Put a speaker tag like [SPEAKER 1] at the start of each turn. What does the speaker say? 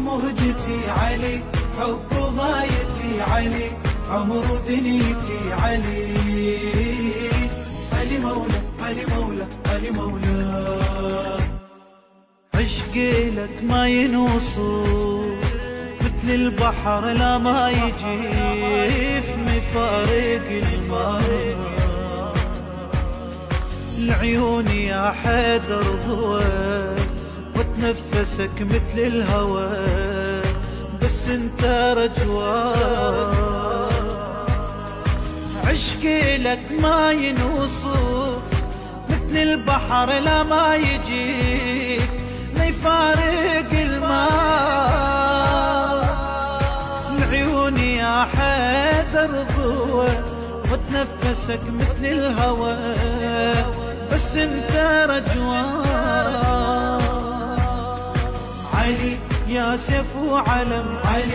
[SPEAKER 1] مهجتي علي، حب غايتي علي، عمر دنيتي علي. علي مولا علي مولا علي مولا. عشقي لك ما ينوصف، مثل البحر لا ما يجيف مفارق الماء. لعيوني يا حيدر ضوى، وتنفسك مثل الهوى، بس انت رجوان. عشقي لك ما ينوصف، مثل البحر لا ما يجيك ما يفارق الماء. لعيوني يا حيدر ضوى، وتنفسك مثل الهوى، بس انت رجوان. علي يا سيف وعلم علي.